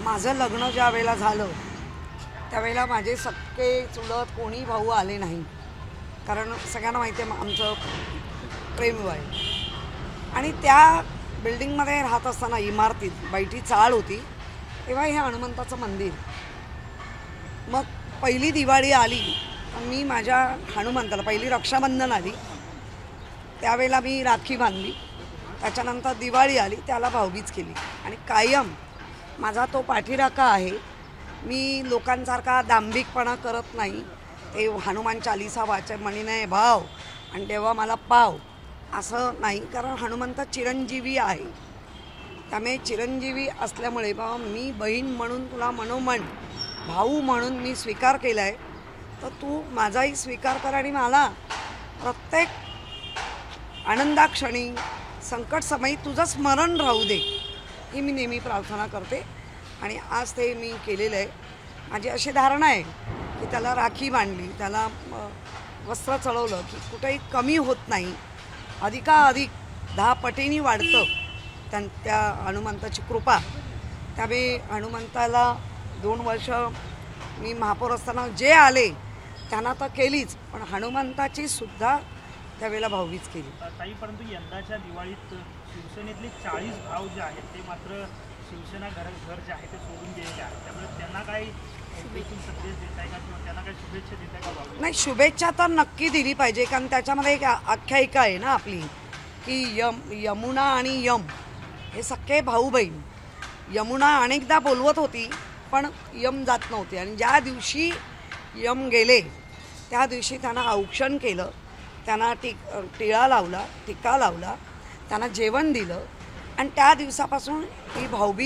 माझं लग्न ज्या वेळेला झालं त्यावेळेला माझे सक्के चुलत कोणी भाऊ आले नाही, कारण सगळ्यांना माहिती आहे आमचं प्रेमविवाह आहे. आणि त्या बिल्डिंगमध्ये राहत असताना इमारतीत बैठी चाळ होती तेव्हा हे हनुमंताचं मंदिर. मग पहिली दिवाळी आली मी माझ्या हनुमंताला, पहिली रक्षाबंधन आली त्यावेळेला मी राखी बांधली, त्याच्यानंतर दिवाळी आली त्याला भाऊबीज केली. आणि कायम माझा तो पाठीराखा आहे. मी लोकांसारखा दांभिकपणा करत नाही. ते हनुमान चालीसा वाचे म्हणीने भाव आणि तेव्हा मला पाव असं नाही, कारण हनुमंत चिरंजीवी आहे. त्यामुळे चिरंजीवी असल्यामुळे बाबा मी बहीण म्हणून तुला मनोमन भाऊ म्हणून मी स्वीकार केला आहे, तर तू माझाही स्वीकार कर आणि मला प्रत्येक आनंदाक्षणी संकटसमयी तुझं स्मरण राहू दे ही मी नेहमी प्रार्थना करते. आणि आज ते मी केलेलं आहे. माझी अशी धारणा आहे की त्याला राखी बांधली, त्याला वस्त्र चढवलं की कुठेही कमी होत नाही, अधिकाधिक 10 पटींनी वाढतं त्या हनुमंताची कृपा. त्यामुळे हनुमंताला 2 वर्ष मी महापौर असताना जे आले त्यांना तर केलीच, पण हनुमंताची सुद्धा त्यावेळेला भाऊबीज केली. ताई, परंतु यंदाच्या दिवाळीत शिवसेनेतले 40 भाव जे आहेत ते मात्र शिवसेना घर जे आहे ते सोडून गेलेले आहेत, त्यामुळे त्यांना काही संदेश देत आहे का किंवा त्यांना काही शुभेच्छा देत आहे का भाऊ? नाही, शुभेच्छा तर नक्की दिली पाहिजे, कारण त्याच्यामध्ये एक आख्यायिका आहे ना आपली की यमुना आणि यम हे सख्खे भाऊ बहीण. यमुना अनेकदा बोलवत होती पण यम जात नव्हते, आणि ज्या दिवशी यम गेले त्या दिवशी त्यांना औक्षण केलं, त्यांना टिळा लावला, टिका लावला, त्यांना जेवण दिलं, आणि त्या दिवसापासून ही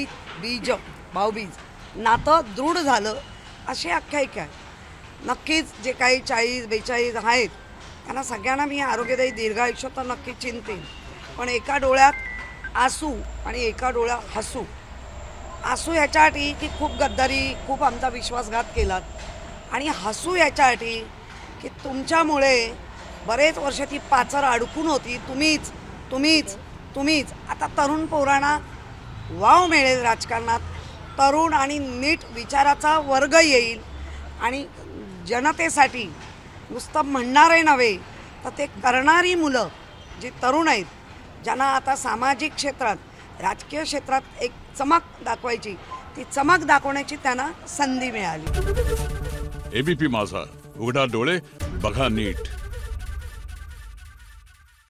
भाऊबीज नातं दृढ झालं अशी आख्यायिका आहे. नक्कीच जे काही 40-42 आहेत त्यांना सगळ्यांना मी आरोग्यदायी दीर्घायुष्य तर नक्की चिंतेन, पण एका डोळ्यात आसू आणि एका डोळ्यात हसू. आसू ह्याच्यासाठी की खूप गद्दारी, खूप आमचा विश्वासघात केलात, आणि हसू ह्याच्यासाठी की तुमच्यामुळे बरेच वर्ष ती पाचर अडकून होती. तुम्हीच आता तरुण पोरांना वाव मिळेल राजकारणात, तरुण आणि नीट विचाराचा वर्ग येईल, आणि जनतेसाठी नुसतं म्हणणारे नव्हे तर ते करणारी मुलं जी तरुण आहेत, ज्यांना आता सामाजिक क्षेत्रात, राजकीय क्षेत्रात एक चमक दाखवायची, ती चमक दाखवण्याची त्यांना संधी मिळाली. एबीपी माझा, उघडा डोळे बघा नीट.